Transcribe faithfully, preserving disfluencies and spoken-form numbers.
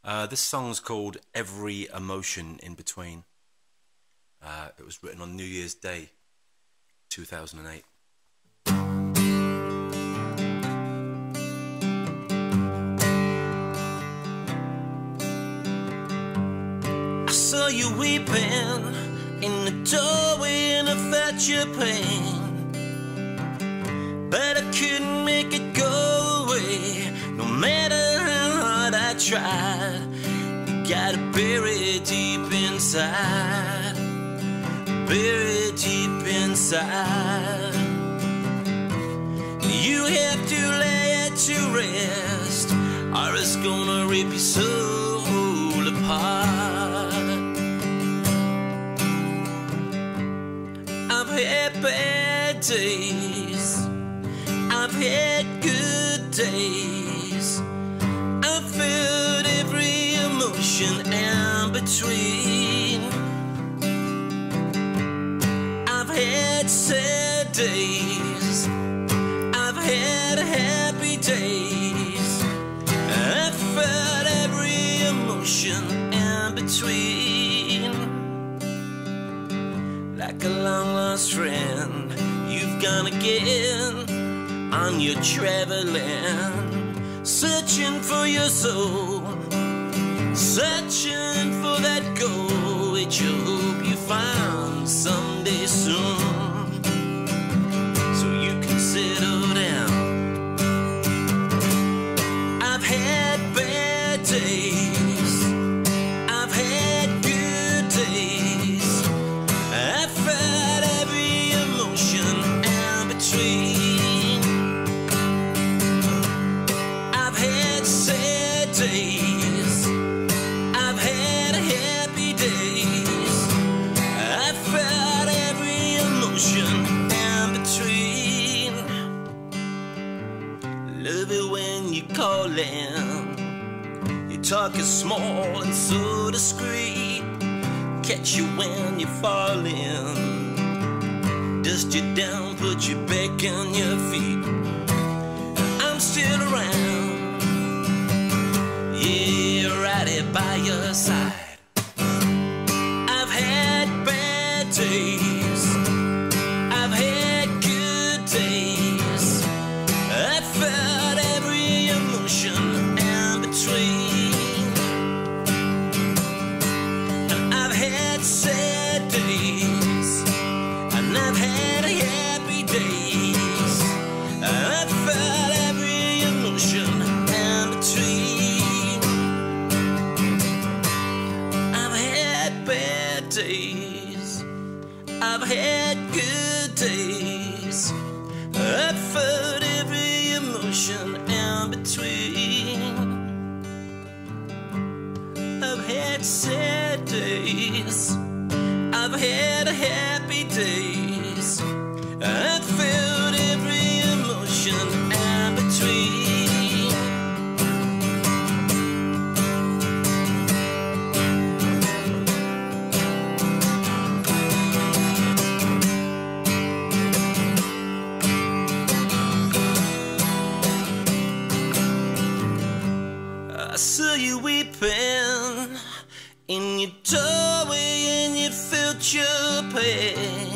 Uh, this song's called Every Emotion in Between. Uh, it was written on New Year's Day, two thousand eight. I saw you weeping in the doorway and I felt your pain, but I couldn't make it go away. No matter how hard I tried, you gotta bury deep inside, bury deep inside. You have to lay it to rest, or it's gonna rip your soul apart. I've had bad days, I've had good days, I've felt every emotion in between. I've had sad days, I've had happy days, I've felt every emotion in between. Like a long lost friend you've gone again on your traveling, searching for your soul, searching for that goal which you hope you find someday soon, so you can settle down. I've had bad days, I've had good days, I've felt every emotion in between. I've had sad days, I've had happy days, I've felt every emotion in between. Love it when you call in, you talk is small and so discreet, catch you when you're falling, dust you down, put you back on your feet. I'm still around, yeah, right here by your side. I've had bad days, I've had good days, I felt every emotion in between. And I've had sad days, and I've had happy days, I've felt every emotion in between. I've had bad days, I've had good days, I've felt every emotion in between. I've had sad days, I've had happy days, I've felt every emotion in between. I saw you weeping in your doorway and you felt your pain,